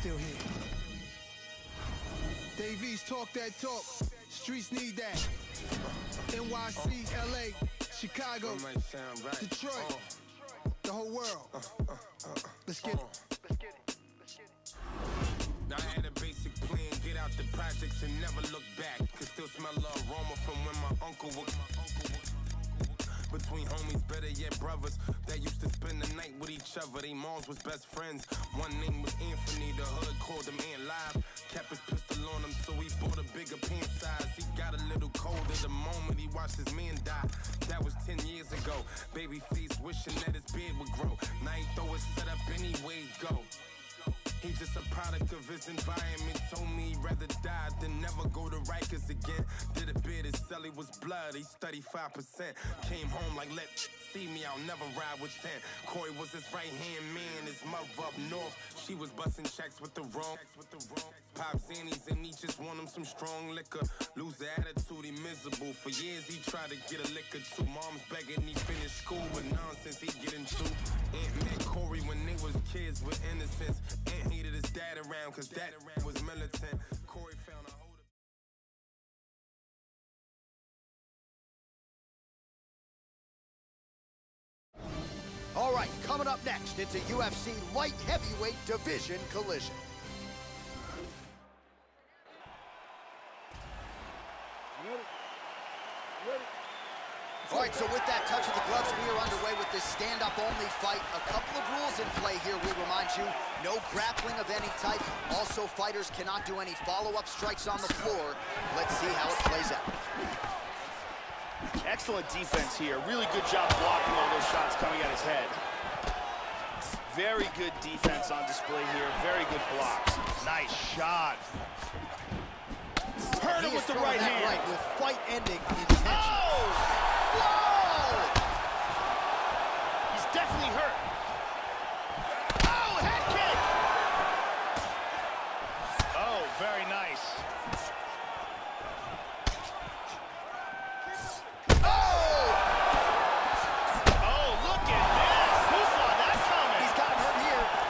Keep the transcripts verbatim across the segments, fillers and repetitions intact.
still here. Davies talk that talk. Streets need that. N Y C, L A, Chicago, Detroit, the whole world. Let's get it. I had a basic plan, get out the projects and never look back. Could still smell the aroma from when my uncle was between homies, better yet brothers that used to spend the night with each other. They moms was best friends. One name was Anthony, the hood called him Ant Live. Kept his pistol on him, so he bought a bigger pant size. He got a little colder the moment he watched his man die. That was ten years ago. Babyface wishing that his beard would grow. Now he throw his set up anyway, go. He just a product of his environment. Told me he'd rather die than never go to Rikers again. Did a bid, his celly was blood, he studied five percent. Came home like, let see me, I'll never ride with ten. Corey was his right-hand man, his mother up north. She was busting checks with the wrong. Pop Zannies and he just want him some strong liquor. Lose the attitude, he miserable. For years he tried to get a liquor too. Mom's begging he finished school with nonsense he get into. Aunt met Corey when they was kids with innocence. Aunt hated his dad around cause dad was militant. Corey found a hold of... All right, coming up next, it's a U F C light heavyweight division collision. All right, so with that touch of the gloves, we are underway with this stand-up only fight. A couple of rules in play here, we remind you. No grappling of any type. Also, fighters cannot do any follow-up strikes on the floor. Let's see how it plays out. Excellent defense here. Really good job blocking all those shots coming at his head. Very good defense on display here. Very good blocks. Nice shot. Hurt him with the right hand. Right, with fight-ending intention. Oh! Whoa! He's definitely hurt. Oh, head kick! Oh, very nice. Oh! Oh, look at this! Who saw that coming? He's got him hurt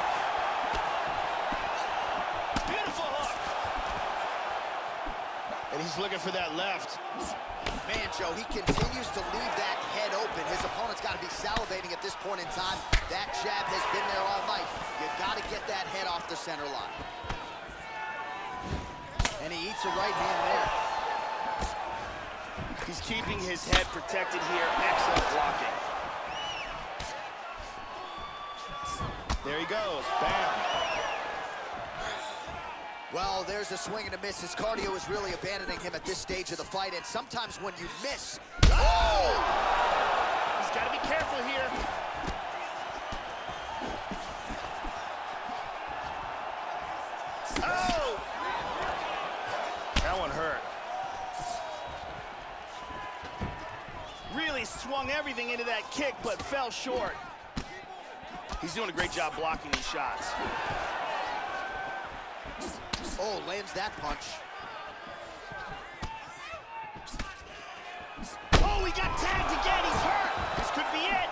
here. Beautiful hook. And he's looking for that left. Man, Joe, he continues to leave that head open. His opponent's got to be salivating at this point in time. That jab has been there all night. You got to get that head off the center line. And he eats a right hand there. He's keeping his head protected here. Excellent blocking. There he goes. Bam. Well, there's a swing and a miss. His cardio is really abandoning him at this stage of the fight, and sometimes when you miss... Oh! He's got to be careful here. Oh! That one hurt. Really swung everything into that kick, but fell short. He's doing a great job blocking these shots. Oh, lands that punch. Oh, he got tagged again. He's hurt. This could be it.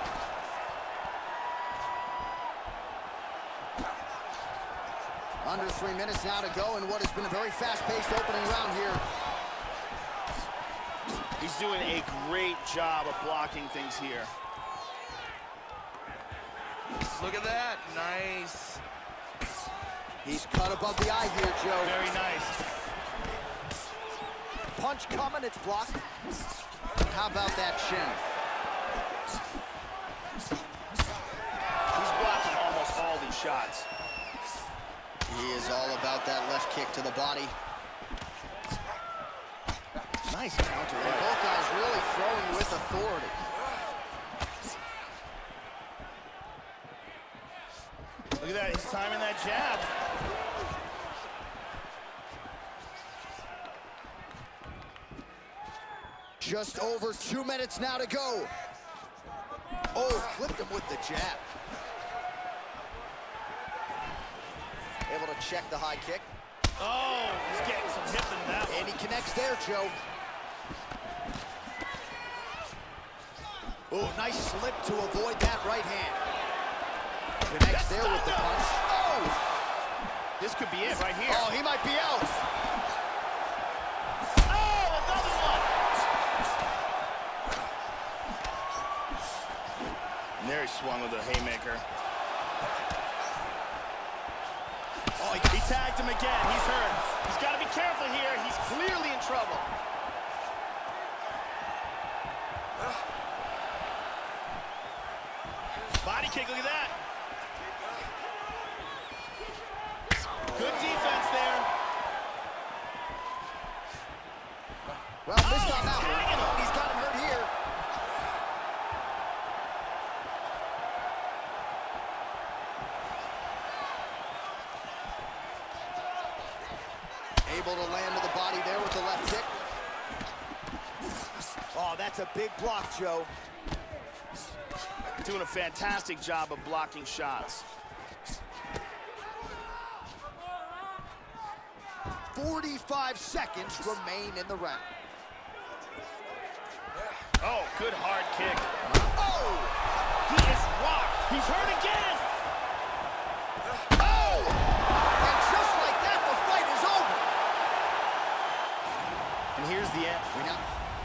Under three minutes now to go in what has been a very fast-paced opening round here. He's doing a great job of blocking things here. Look at that. Nice. He's cut above the eye here, Joe. Very nice. Punch coming, it's blocked. How about that shin? He's blocking almost all these shots. He is all about that left kick to the body. Nice counter. And both guys really throwing with authority. Look at that, he's timing that jab. Just over two minutes now to go. Oh, flipped him with the jab. Able to check the high kick. Oh, he's getting some hip in that one. And he connects there, Joe. Oh, nice slip to avoid that right hand. Connects there with the punch. Oh! This could be it right here. Oh, he might be out. Oh, another one. And there he swung with a haymaker. Oh, he, he tagged him again. He's hurt. He's got to be careful here. He's clearly in trouble. Body kick, look at that. Good defense there. Well, missed on that one. He's got him hurt here. Able to land to the body there with the left kick. Oh, that's a big block, Joe. Doing a fantastic job of blocking shots. forty-five seconds remain in the round. Oh, good hard kick. Oh! He is rocked. He's hurt again. Oh! And just like that, the fight is over. And here's the end. We now.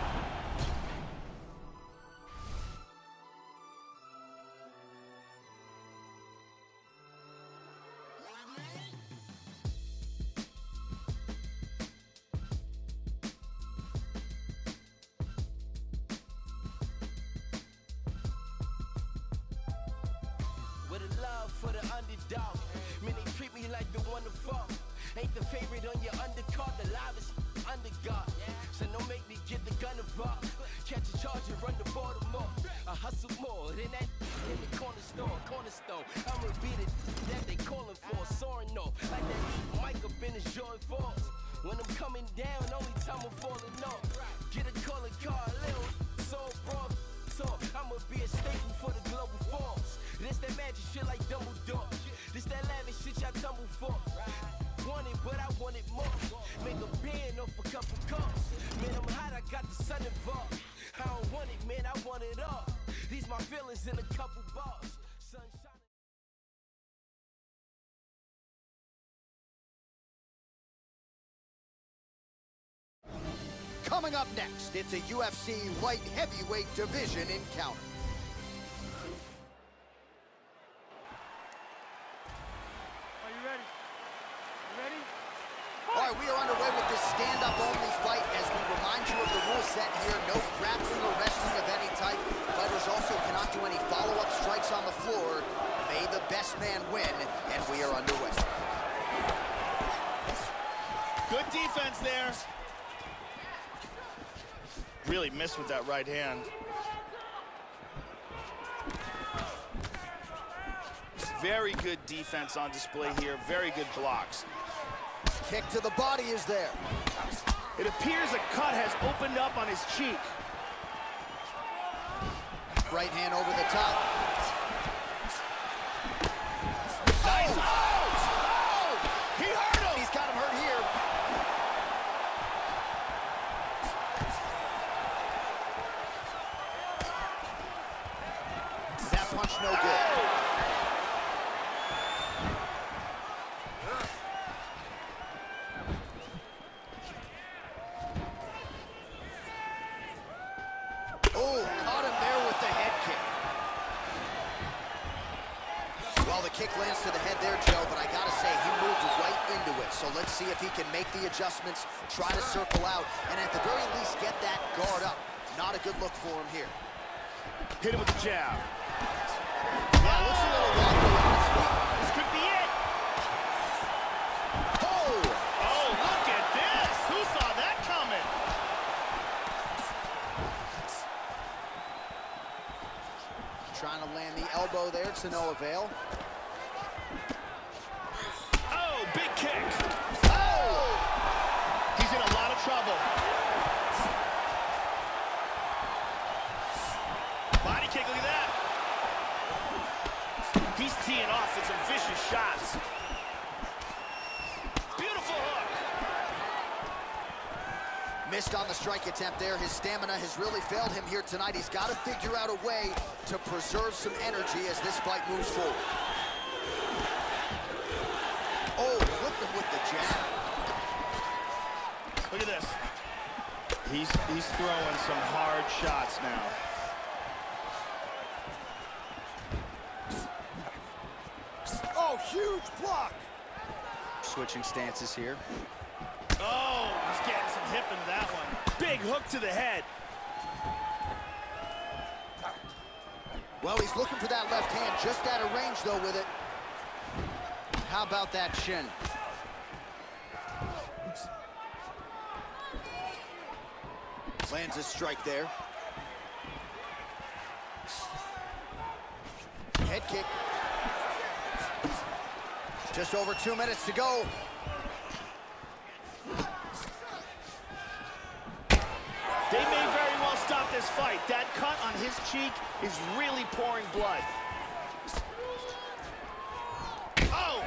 With a love for the underdog. Man, they treat me like the one to fall. Ain't the favorite on your undercard, the livest underdog. So don't make me get the gun involved. Catch a charge and run the Baltimore. I hustle more than that in the corner store, cornerstone. I'ma be the that they calling for, soaring off like that mic up in his Joy Falls. When I'm coming down, only time I'm falling off. Get a color car, little soul broad. So I'ma be a staple for the global forms. This that magic shit like Dumbledore. This that lavish shit y'all tumble for. Want it, but I want it more. Make a band off a couple cups. Man, I'm hot, I got the sun involved. I don't want it, man, I want it all. These my feelings in a couple bars. Sunshine. Coming up next, it's a U F C light heavyweight division encounter. Are you ready? You ready? All right, we are underway with this stand-up only fight as we remind you of the rule set here. No grappling or wrestling of any type. Fighters also cannot do any follow-up strikes on the floor. May the best man win, and we are underway. Good defense there. Really missed with that right hand. Very good defense on display here. Very good blocks. Kick to the body is there. It appears a cut has opened up on his cheek. Right hand over the top. Nice. Oh! Oh! He hurt him. He's got him hurt here. That punch no good. Oh, caught him there with the head kick. Well, the kick lands to the head there, Joe, but I gotta say, he moved right into it. So let's see if he can make the adjustments, try to circle out, and at the very least get that guard up. Not a good look for him here. Hit him with the jab. Yeah, looks a little wobbly on his feet. This could be it. Oh! Oh, look at this. Who saw that coming? Trying to land the elbow there to no avail. Oh, big kick. Oh! He's in a lot of trouble. Body kick, look at that. He's teeing off with some vicious shots. Beautiful hook. Missed on the strike attempt there. His stamina has really failed him here tonight. He's got to figure out a way to preserve some energy as this fight moves forward. Oh, He's throwing some hard shots now. Oh, huge block. Switching stances here. Oh, he's getting some hip into that one. Big hook to the head. Well, he's looking for that left hand, just out of range, though, with it. How about that shin? Lands a strike there. Head kick. Just over two minutes to go. They may very well stop this fight. That cut on his cheek is really pouring blood. Oh!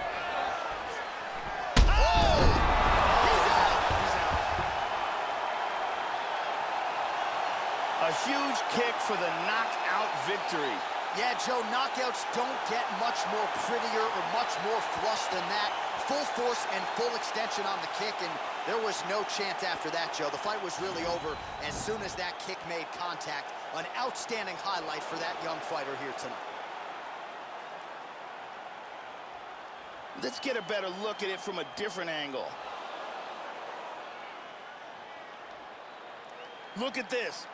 Oh! He's out! He's out. A huge kick for the knockout victory. Yeah, Joe, knockouts don't get much more prettier or much more flush than that. Full force and full extension on the kick, and there was no chance after that, Joe. The fight was really over as soon as that kick made contact. An outstanding highlight for that young fighter here tonight. Let's get a better look at it from a different angle. Look at this.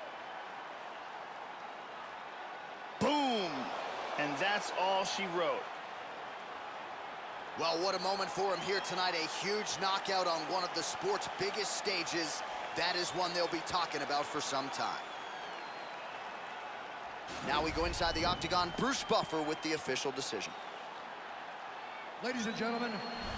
Boom! And that's all she wrote. Well, what a moment for him here tonight. A huge knockout on one of the sport's biggest stages. That is one they'll be talking about for some time. Now we go inside the octagon. Bruce Buffer with the official decision. Ladies and gentlemen,